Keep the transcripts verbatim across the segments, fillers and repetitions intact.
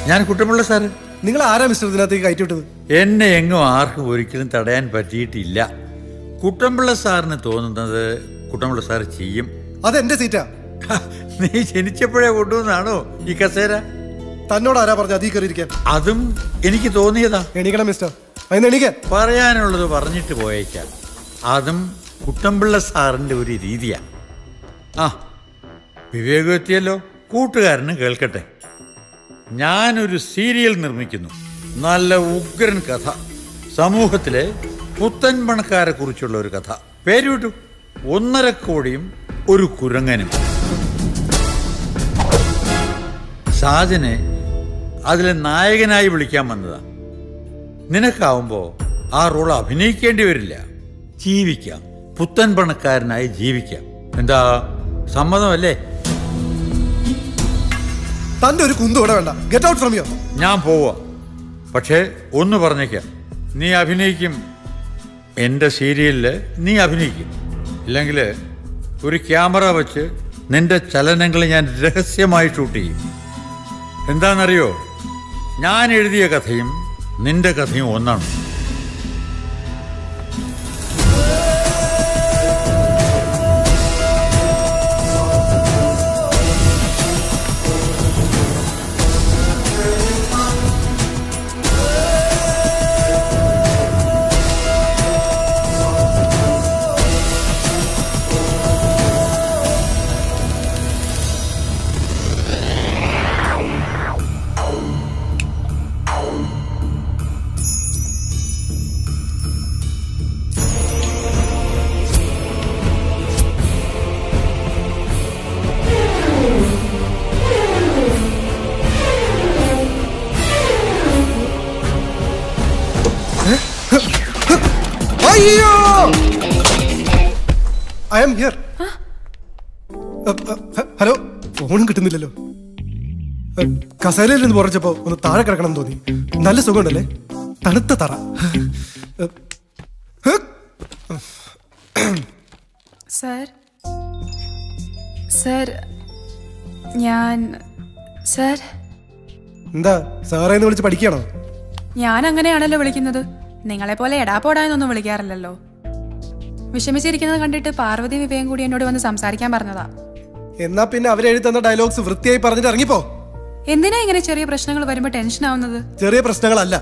ഞാൻ കുട്ടമ്പിള്ള സാറ്. നിങ്ങൾ ആരാ മിസ്റ്റർ ഇതിനകത്തേക്ക് കയറ്റി വിട്ടത്? എന്നെ എങ്ങും ആർക്കും ഒരിക്കലും തടയാൻ പറ്റിയിട്ടില്ല. കുട്ടമ്പിള്ള സാറിന് തോന്നുന്നത് കുട്ടമ്പിള്ള സാർ ചെയ്യും. അതെന്റെ സീറ്റാ. നീ ജനിച്ചപ്പോഴേ കൊണ്ടുവന്നാണോ ഈ കസേര? തന്നോട് ആരാ പറഞ്ഞ അതീ കയറിയിരിക്കാൻ? അതും എനിക്ക് തോന്നിയതാ. എണീക്കണം മിസ്റ്റർ. അതിന് എണീക്കാൻ. പറയാനുള്ളത് പറഞ്ഞിട്ട് പോയേക്കാം. അതും കുട്ടമ്പിള്ള സാറിന്റെ ഒരു രീതിയാ. ആ വിവേകം എത്തിയല്ലോ. കൂട്ടുകാരന് കേൾക്കട്ടെ. ഞാനൊരു സീരിയൽ നിർമ്മിക്കുന്നു. നല്ല ഉഗ്രൻ കഥ. സമൂഹത്തിലെ പുത്തൻ പണക്കാരെ കുറിച്ചുള്ള ഒരു കഥ. പേര് വിട്ടു, ഒന്നര കോടിയും ഒരു കുരങ്ങനും. ഷാജനെ അതിലെ നായകനായി വിളിക്കാൻ വന്നതാ. നിനക്കാവുമ്പോ ആ റോൾ അഭിനയിക്കേണ്ടി വരില്ല. ജീവിക്കാം, പുത്തൻ പണക്കാരനായി ജീവിക്കാം. എന്താ, സമ്മതമല്ലേ? തന്റെ ഒരു കുന്തു ഇവിടെ വേണ്ട. Get out from here. ഞാൻ പോവാ. പക്ഷേ ഒന്ന് പറഞ്ഞേക്കാം, നീ അഭിനയിക്കും. എൻ്റെ സീരിയലില് നീ അഭിനയിക്കും. ഇല്ലെങ്കിൽ ഒരു ക്യാമറ വെച്ച് നിന്റെ ചലനങ്ങൾ ഞാൻ രഹസ്യമായി ഷൂട്ട് ചെയ്യും. എന്താണെന്നറിയോ, ഞാൻ എഴുതിയ കഥയും നിന്റെ കഥയും ഒന്നാണ്. I am here. ഹലോ, ഫോണും കിട്ടുന്നില്ലല്ലോ. കസേരയിൽ നിന്ന് പുറച്ചപ്പോ ഒന്ന് താഴെ കിടക്കണം തോന്നി. നല്ല സുഖമുണ്ടല്ലേ? തണുത്ത തറ. സർ സർ ഞാൻ സർ എന്താ സാറേന്ന് വിളിച്ച് പഠിക്കണോ? ഞാൻ അങ്ങനെയാണല്ലോ വിളിക്കുന്നത്. നിങ്ങളെ പോലെ എടാ പോടാന്നൊന്നും വിളിക്കാറില്ലല്ലോ. വിഷമിച്ചിരിക്കുന്നത് കണ്ടിട്ട് പാർവതി വിവേകം കൂടി എന്നോട് വന്ന് സംസാരിക്കാൻ പറഞ്ഞതാ. എന്നാ പിന്നെ അവരെഴുതി തന്ന ഡയലോഗ്സ് വൃത്തിയായി പറഞ്ഞിട്ട് ഇറങ്ങിപ്പോ. എന്തിനാ ഇങ്ങനെ ചെറിയ പ്രശ്നങ്ങൾ വരുമ്പോ ടെൻഷൻ ആവുന്നത്? ചെറിയ പ്രശ്നങ്ങളല്ല,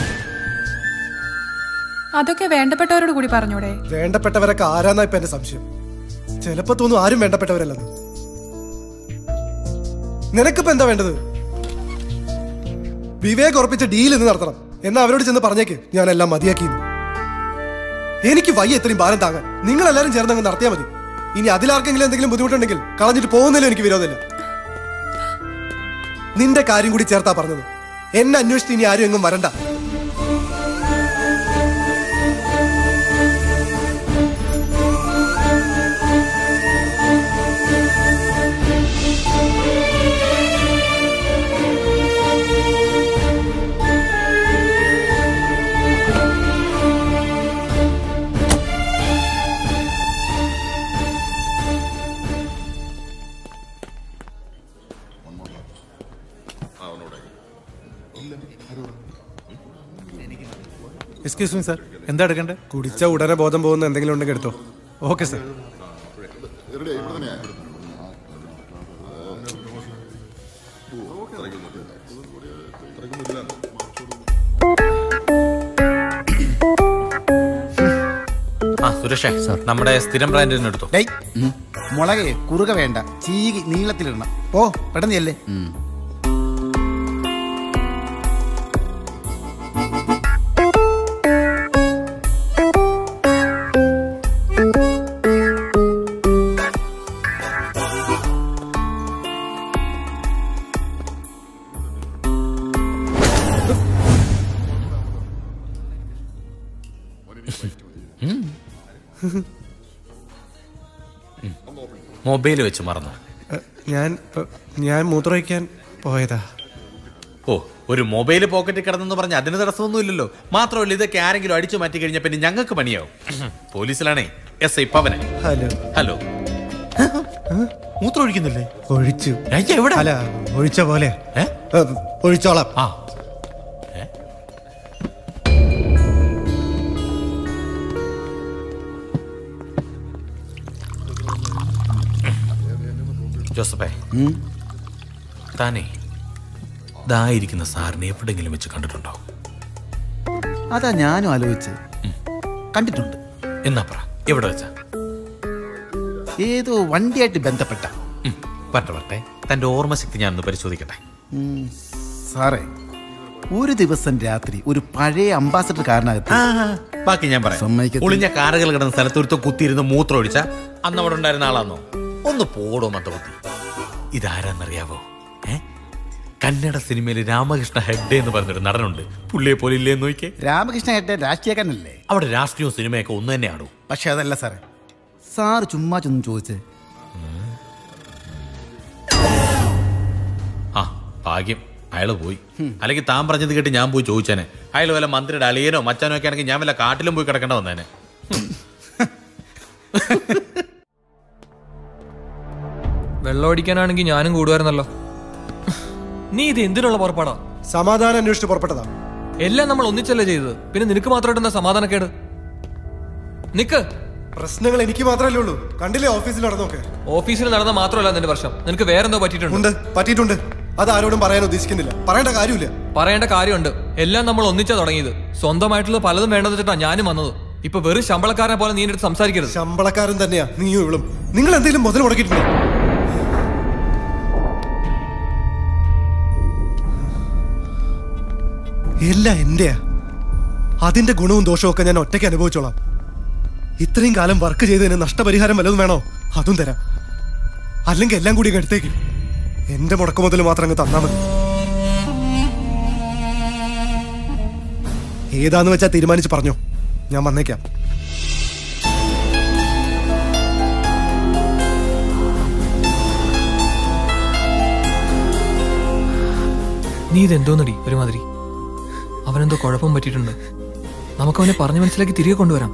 അതൊക്കെ വേണ്ടപ്പെട്ടവരോട് കൂടി പറഞ്ഞൂടെ? വേണ്ടപ്പെട്ടവരൊക്കെ ആരാന്നാ ഇപ്പൊ എന്റെ സംശയം. ചിലപ്പോ തോന്നും ആരും വേണ്ടപ്പെട്ടവരല്ലെന്ന്. നിനക്കിപ്പോ എന്താ വേണ്ടത്? വിവേക് ഉറപ്പിച്ച ഡീൽ ഇന്ന് നടത്തണം. എന്നാ അവരോട് ചെന്ന് പറഞ്ഞേക്ക് ഞാൻ എല്ലാം മതിയാക്കി. എനിക്ക് വയ്യ ഇത്രയും ഭാരം താങ്ങാൻ. നിങ്ങൾ എല്ലാരും ചേർന്ന് അങ്ങ് നടത്തിയാൽ മതി. ഇനി അതിലാർക്കെങ്കിലും എന്തെങ്കിലും ബുദ്ധിമുട്ടുണ്ടെങ്കിൽ കളഞ്ഞിട്ട് പോകുന്നതിലും എനിക്ക് വിരോധമില്ല. നിന്റെ കാര്യം കൂടി ചേർത്താ പറഞ്ഞത്. എന്നെ അന്വേഷിച്ച് ഇനി ആരും എങ്ങും വരണ്ട. എക്സ്ക്യൂസ് മീ സാർ, എന്താ എടുക്കണ്ടേ? കുടിച്ച ഉടനെ ബോധം പോകുന്ന എന്തെങ്കിലും ഉണ്ടെങ്കിൽ എടുത്തോ. Okay sir. ആ സുരേഷേ, നമ്മുടെ സ്ഥിരം ബ്രാൻഡിന് എടുത്തോ. മുളകെ കുറുക വേണ്ട, ചീകി നീളത്തിലിടണം. ഓ പെട്ടെന്നല്ലേ. മൊബൈൽ വെച്ച് മറന്നു. ഞാൻ ഞാൻ മൂത്രമൊഴിക്കാൻ പോയതാ. ഓ, ഒരു മൊബൈൽ പോക്കറ്റിൽ കിടന്നെന്ന് പറഞ്ഞ അതിന് തടസ്സമൊന്നും ഇല്ലല്ലോ. മാത്രമല്ല, ഇതൊക്കെ ആരെങ്കിലും അടിച്ചു മാറ്റി കഴിഞ്ഞ പിന്നെ ഞങ്ങൾക്ക് പണിയാവും. പോലീസിലാണേ എസ് ഐ പവന. Hello hello. മൂത്രം ഒഴിക്കുന്നില്ലേ? ഒഴിച്ചു. എവിടെ? അല്ല, ഒഴിച്ച പോലെ. ഒഴിച്ചോളാം. ആ ജോസഫേ, താനേ ഇതായിരിക്കുന്ന സാറിനെ എവിടെങ്കിലും വെച്ച് കണ്ടിട്ടുണ്ടോ? അതാ ഞാനും ആലോചിച്ച്. കണ്ടിട്ടുണ്ട്. എന്നാ പറ, എവിടെ വെച്ചാ? ഏതോ വണ്ടിയായിട്ട് ബന്ധപ്പെട്ട. പറ്റ പറ്റേ, തന്റെ ഓർമ്മശക്തി ഞാനൊന്ന് പരിശോധിക്കട്ടെ. സാറേ, ഒരു ദിവസം രാത്രി ഒരു പഴയ അംബാസഡർ കാറിനകത്ത്. ബാക്കി ഞാൻ പറയാം. ഒളിഞ്ഞ കാറുകൾ കിടന്ന സ്ഥലത്ത് ഒരുത്തം കുത്തിയിരുന്ന് മൂത്രം ഒഴിച്ച അന്ന് അവിടെ ഉണ്ടായിരുന്ന ആളാന്നോ? ഒന്ന് പോടോ മന്ദബുദ്ധി. ഇതാരാന്നറിയാവോ? ഏ കന്നഡ സിനിമയിൽ രാമകൃഷ്ണ ഹെഗ്ഡെ എന്ന് പറഞ്ഞൊരു നടനുണ്ട്. പുള്ളിയെ പോലെ ഇല്ലേന്ന് നോക്കിയേ. രാമകൃഷ്ണ ഹെഗ്ഡെ രാഷ്ട്രീയക്കാരനല്ലേ? അവിടെ രാഷ്ട്രീയവും സിനിമയൊക്കെ ഒന്ന് തന്നെയാണോ? പക്ഷെ അതല്ല സാറേ. സാറ് ചുമ്മാ ചൊന്നും ചോദിച്ചേ. ആ ഭാഗ്യം, അയാള് പോയി. അല്ലെങ്കിൽ താൻ പറഞ്ഞത് കേട്ട് ഞാൻ പോയി ചോദിച്ചേനെ. അയാൾ വല്ല മന്ത്രിയുടെ അളിയനോ മച്ചാനോ ഒക്കെ ആണെങ്കിൽ ഞാൻ വല്ല കാട്ടിലും പോയി കിടക്കേണ്ട വന്നേനെ. വെള്ളം അടിക്കാനാണെങ്കിൽ ഞാനും കൂടുമായിരുന്നല്ലോ. നീ ഇത് എന്തിനുള്ള പുറപ്പാടാ? സമാധാനം അന്വേഷിച്ച് പുറപ്പെട്ടതാ. എല്ലാം നമ്മൾ ഒന്നിച്ചല്ലേ ചെയ്തത്, പിന്നെ നിനക്ക് മാത്രമായിട്ട് എന്താ സമാധാനക്കേട്? നിക്ക്. പ്രശ്നങ്ങൾ എനിക്ക് മാത്രമല്ലേ ഉള്ളൂ. കണ്ടില്ലേ ഓഫീസിൽ നടന്നോക്കെ? ഓഫീസിൽ നടന്ന മാത്രമല്ല നിന്റെ പ്രശ്നം, നിനക്ക് വേറെന്തോ പറ്റിയിട്ടുണ്ട്. പറ്റിയിട്ടുണ്ട്. അത് ആരോടും പറയാൻ ഉദ്ദേശിക്കുന്നില്ല. പറയേണ്ട കാര്യമില്ല. പറയേണ്ട കാര്യമുണ്ട്. എല്ലാം നമ്മൾ ഒന്നിച്ചാ തുടങ്ങിയത്. സ്വന്തമായിട്ടുള്ള പലതും വേണ്ടെന്ന് വെച്ചിട്ടാ ഞാനും വന്നത്. ഇപ്പൊ വെറും ശമ്പളക്കാരനെ പോലെ നീ എടുത്ത് സംസാരിക്കരുത്. ശമ്പളക്കാരൻ തന്നെയാ നീയും ഇവളും. നിങ്ങൾ എന്തെങ്കിലും മുതൽ മുടക്കിയിട്ടുണ്ടോ? എല്ലാം എന്റെയാ. അതിന്റെ ഗുണവും ദോഷവും ഒക്കെ ഞാൻ ഒറ്റയ്ക്ക് അനുഭവിച്ചോളാം. ഇത്രയും കാലം വർക്ക് ചെയ്തതിന് നഷ്ടപരിഹാരം വല്ലതും വേണോ? അതും തരാം. അല്ലെങ്കിൽ എല്ലാം കൂടി എടുത്തേക്ക്. എന്റെ മുടക്കു മുതൽ മാത്രം അങ്ങ് തന്നാ മതി. ഏതാന്ന് വെച്ചാ തീരുമാനിച്ച് പറഞ്ഞോ, ഞാൻ വന്നേക്കാം. നീ ഇതെന്തോന്നടി ഒരുമാതിരി? അവനെന്തോ കുഴപ്പം പറ്റിയിട്ടുണ്ട്. നമുക്കവനെ പറഞ്ഞു മനസ്സിലാക്കി തിരികെ കൊണ്ടുവരാം.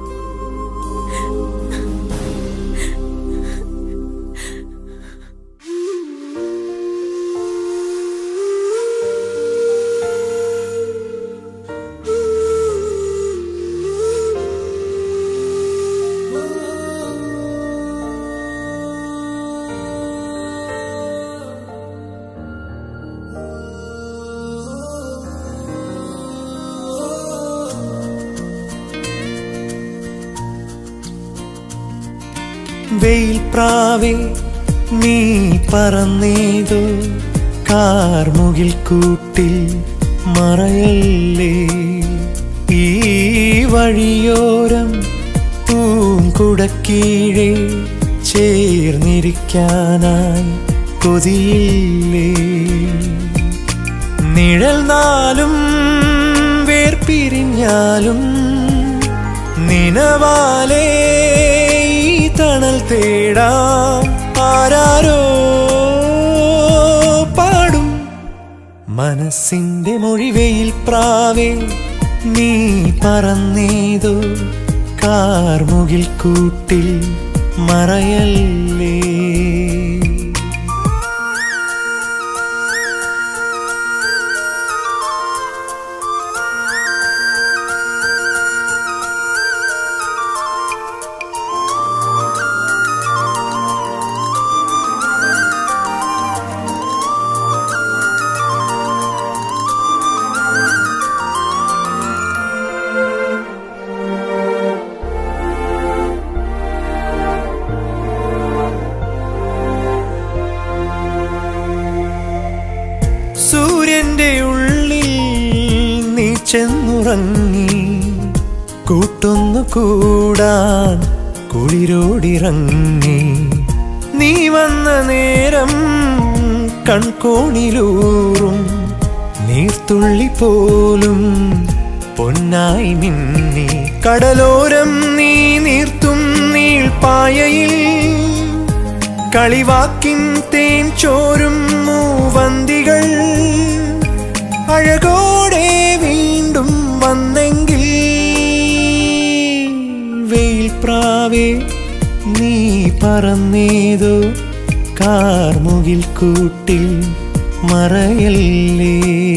വെയിൽ പ്രാവേ നീ പറന്നേതോ കാർമുകിൽ കൂട്ടിൽ മറയല്ലേ. ഈ വഴിയോരം പൂങ്കുടക്കീഴെ ചേർന്നിരിക്കാനായി കൊതിയില്ലേ. നിഴൽ നാലും വേർപിരിഞ്ഞാലും നിനവാലേ തണൽ തേടാം. ആരാരോ പാടും മനസ്സിന്റെ മൊഴിവെയിൽ പ്രാവേ നീ പറന്നേതോ കാർമുകിൽ കൂട്ടിൽ മറയല്ലേ. സൂര്യന്റെ ഉള്ളിൽ നീ ചെന്നുറങ്ങി കൂട്ടൊന്നു കൂടാൻ കുളിരോടിറങ്ങി. നീ വന്ന നേരം കൺകോണിലൂറും നീർത്തുള്ളി പോലും പൊന്നായി മിന്നി. കടലോരം നീ നീർത്തും നീൾപ്പായയിൽ കളിവാക്കിൻ തേൻ ചോരും മൂവന്തികൾ അഴകോടെ വീണ്ടും വന്നെങ്കിൽ. വെയിൽ പ്രാവേ നീ പറന്നേതോ കാർമുകിൽ കൂട്ടിൽ മറയല്ലേ.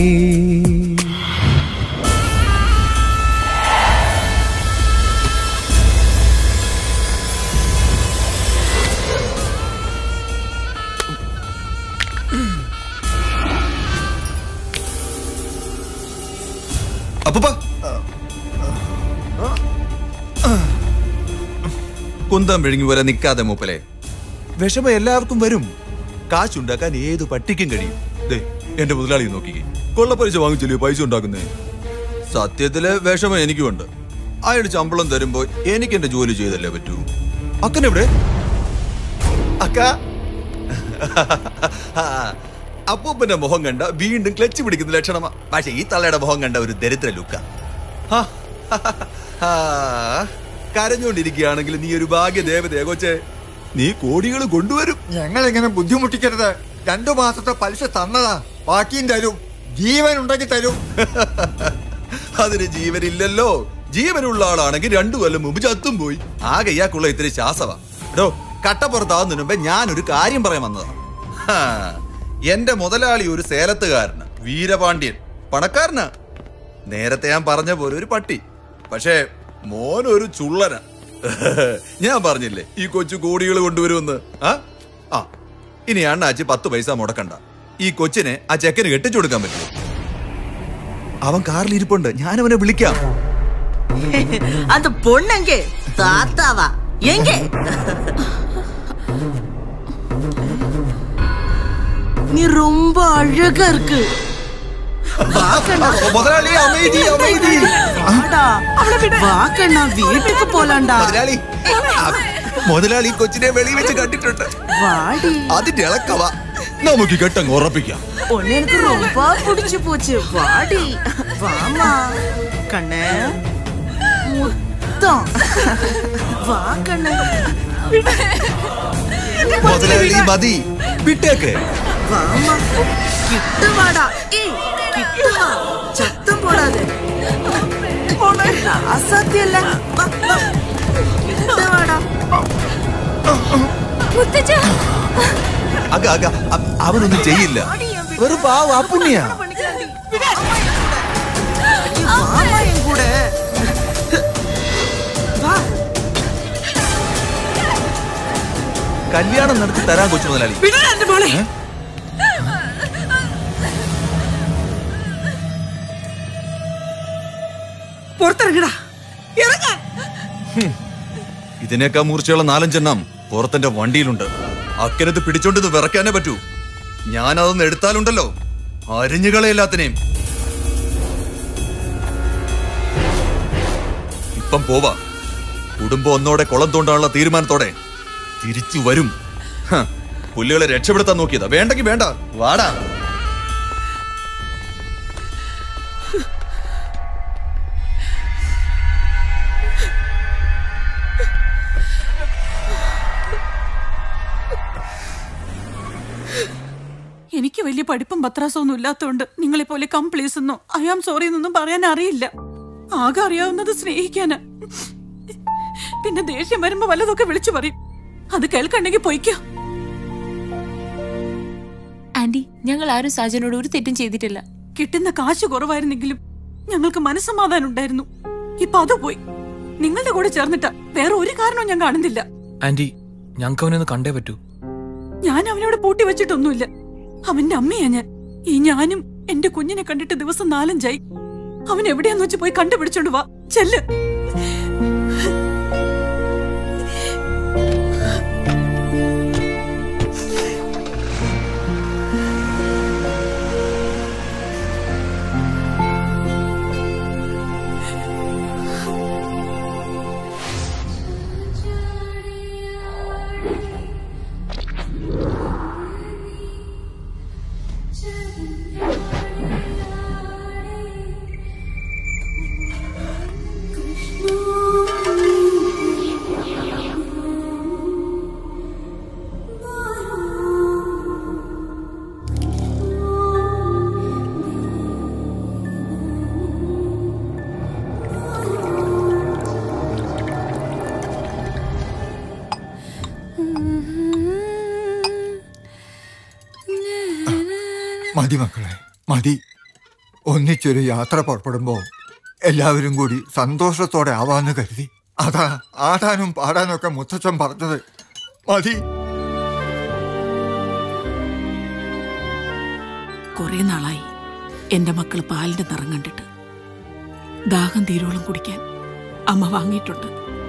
അപ്പൂപ്പ കുന്തം വിഴുങ്ങി പോലെ നിൽക്കാതെ മൂപ്പലെ. വിഷമം എല്ലാവർക്കും വരും. കാശുണ്ടാക്കാൻ ഏത് പട്ടിക്കും കഴിയും. ദേ എന്റെ മുതലാളി നോക്കിക്കേ, കൊള്ളപ്പലിശ വാങ്ങിച്ചില്ലേ പൈസ ഉണ്ടാക്കുന്നേ. സത്യത്തില് വിഷമം എനിക്കുണ്ട്. അയാൾ ശമ്പളം തരുമ്പോ എനിക്ക് എന്റെ ജോലി ചെയ്തല്ലേ പറ്റൂ. അക്കനെവിടെ? അക്ക അപ്പൂപ്പന്റെ മുഖം കണ്ട വീണ്ടും ക്ലച്ച് പിടിക്കുന്ന ലക്ഷണമാ. പക്ഷെ ഈ തള്ളയുടെ മുഖം കണ്ട ഒരു ദരിദ്ര ലുക്ക. കരഞ്ഞോണ്ടിരിക്കുകയാണെങ്കിൽ നീ ഒരു ഭാഗ്യദേവതയെ കൊച്ചേ. നീ കോടികൾ കൊണ്ടുവരും. ഞങ്ങൾ എങ്ങനെ ബുദ്ധിമുട്ടിക്കരുത്. രണ്ടു മാസത്തെ പലിശ തന്നതാ, ബാക്കിയും തരും. ജീവൻ ഉണ്ടെങ്കിൽ തരും. അതിന് ജീവനില്ലല്ലോ. ജീവനുള്ള ആളാണെങ്കിൽ രണ്ടു കൊല്ലം മുമ്പ് ചത്തും പോയി. ആകെ ഇയാൾക്കുള്ള ഇത്തിരി ശ്വാസവാ. എടോ, കട്ടപ്പുറത്താവുന്നതിന് മുമ്പേ ഞാനൊരു കാര്യം പറയാൻ വന്നതാ. എന്റെ മുതലാളി ഒരു സേലത്തുകാരന്, വീരപാണ്ഡ്യൻ, പണക്കാരനാ. നേരത്തെ ഞാൻ പറഞ്ഞ പോലെ ഒരു പട്ടി. പക്ഷേ മോനൊരു ചുള്ളന. ഞാൻ പറഞ്ഞില്ലേ ഈ കൊച്ചു കോടികൾ കൊണ്ടുവരുമെന്ന്. ആ ഇനി അണ്ണാച്ചി പത്ത് പൈസ മുടക്കണ്ട. ഈ കൊച്ചിനെ ആ ചെക്കന് കെട്ടിച്ചു കൊടുക്കാൻ പറ്റുമോ? അവൻ കാറിൽ ഇരിപ്പുണ്ട്, ഞാൻ അവനെ വിളിക്കാം. அந்த பொண்ணங்க தாத்தாவா எங்க? நீ ரொம்ப அழகா இருக்கு. முதலாளி அமைதி அமைதி. வாக்கண்ணா வீட்டுக்கு போலாண்டா. முதலாளி മുതലാളി കൊച്ചിനെ വെളി വെച്ച് കണ്ടിട്ടുണ്ട്. അതിന്റെ ഇളക്കവാ. നമുക്ക് കെട്ടങ്ങ് ഉറപ്പിക്കാം. ഒന്നെ എനിക്ക് ரொம்ப പിടിച്ചു പോச்சு. വാടി വാമാ കണ്ണേ മുത്തം വാ കണ്ണേ. മുതലാളി മതി, വിട്ടേക്ക്. വാമാ കിട്ടുവാടാ. കിട്ടുവാ, ചത്തം പോടാതെ. അസാധ്യല്ല. കിട്ടുവാടാ. അക അക അവനൊന്നും ചെയ്യില്ല. ഒരു പാവ പുണ്യാ. കൂടെ കല്യാണം നടത്തി തരാൻ കൊച്ചു മുതലാളി. പുറത്തിറങ്ങടാ. ഇതിനേക്കാ മൂർച്ചയുള്ള നാലഞ്ചെണ്ണം പുറത്തെന്റെ വണ്ടിയിലുണ്ട്. അക്കരത്ത് പിടിച്ചോണ്ട് വിറക്കാനേ പറ്റൂ. ഞാനതൊന്ന് എടുത്താലുണ്ടല്ലോ അരിഞ്ഞുകളെല്ലാത്തിനെയും. ഇപ്പം പോവാ. കുടുംബം ഒന്നോടെ കുളം തോണ്ടാനുള്ള തീരുമാനത്തോടെ തിരിച്ചു വരും. പുല്ലുകളെ രക്ഷപ്പെടുത്താൻ നോക്കിയതാ. വേണ്ടെങ്കി വേണ്ട, വാടാ. എനിക്ക് വലിയ പഠിപ്പും പത്രാസൊന്നും ഇല്ലാത്തതുകൊണ്ട് നിങ്ങളെ പോലെ കംപ്ലീസ് എന്നോ ഐ ആം സോറി എന്നൊന്നും പറയാൻ അറിയില്ല. ആകെ അറിയാവുന്നത് സ്നേഹിക്കാന്. പിന്നെ ദേഷ്യം വരുമ്പോ വല്ലതൊക്കെ വിളിച്ചു പറയും. അത് കേൾക്കണ്ടെങ്കിൽ പൊയ്ക്കോ. ആന്റി, ഞങ്ങൾ ആരും സാജനോട് ഒരു തെറ്റും ചെയ്തിട്ടില്ല. കിട്ടുന്ന കാശ് കുറവായിരുന്നെങ്കിലും ഞങ്ങൾക്ക് മനസ്സമാധാനം ഉണ്ടായിരുന്നു. ഇപ്പൊ അത് പോയി. നിങ്ങളുടെ കൂടെ ചേർന്നിട്ടാ. വേറെ ഒരു കാരണവും ഞാൻ കാണുന്നില്ല. ആന്റി, ഞങ്ങൾക്ക് അവനൊന്ന് കണ്ടേ പറ്റൂ. ഞാൻ അവനോട് പൂട്ടി വെച്ചിട്ടൊന്നുമില്ല. അവന്റെ അമ്മയാ ഞാൻ. ഈ ഞാനും എന്റെ കുഞ്ഞിനെ കണ്ടിട്ട് ദിവസം നാലഞ്ചായി. അവൻ എവിടെയാന്ന് വെച്ച് പോയി കണ്ടുപിടിച്ചോണ്ട് വാ. ചെല്ല്. Krishna മതി മക്കളെ, മതി. ഒന്നിച്ചൊരു യാത്ര പുറപ്പെടുമ്പോ എല്ലാവരും കൂടി സന്തോഷത്തോടെ ആവാന്ന് കരുതി. അതാ ആടാനും പാടാനും ഒക്കെ മുത്തച്ഛൻ പറഞ്ഞത്. മതി. കുറെ നാളായി എന്റെ മക്കള് പാലിന്റെ നിറം കണ്ടിട്ട്. ദാഹം തീരോളം കുടിക്കാൻ അമ്മ വാങ്ങിയിട്ടുണ്ട്.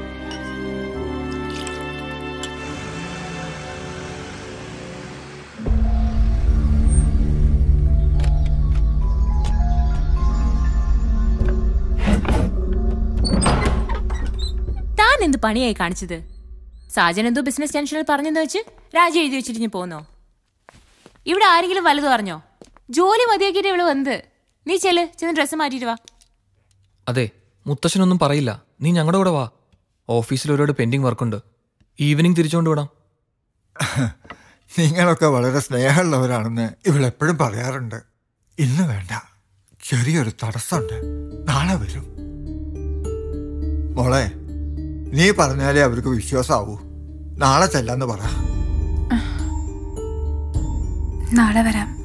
താൻ എന്ത് പണിയായി കാണിച്ചത്? സാജൻ എന്തോ ബിസിനസ് ടെൻഷനിൽ പറഞ്ഞെന്ന് വെച്ച് രാജി എഴുതി വെച്ചിട്ട് പോന്നോ? ഇവിടെ ആരെങ്കിലും വലുത് പറഞ്ഞോ? ജോലി മതിയാക്കിയിട്ട് ഇവിടെ വന്നത്. നീ ചെല്, ചെന്ന് ഡ്രസ്സ് മാറ്റിയിട്ട് വാ. അതെ, മുത്തശ്ശനൊന്നും പറയില്ല. നീ ഞങ്ങളുടെ കൂടെ വാ. ഓഫീസിൽ ഒരുപാട് പെൻഡിങ് വർക്കുണ്ട്. ഈവനിങ് തിരിച്ചുകൊണ്ട് വിടാം. നിങ്ങളൊക്കെ വളരെ സ്നേഹമുള്ളവരാണെന്ന് ഇവളെപ്പോഴും പറയാറുണ്ട്. ഇന്ന് വേണ്ട, ചെറിയൊരു തടസ്സമുണ്ട്. നാളെ വരും. മോളെ, നീ പറഞ്ഞാലേ അവർക്ക് വിശ്വാസമാവൂ. നാളെ ചെല്ലാന്ന് പറ. നാളെ വരാം.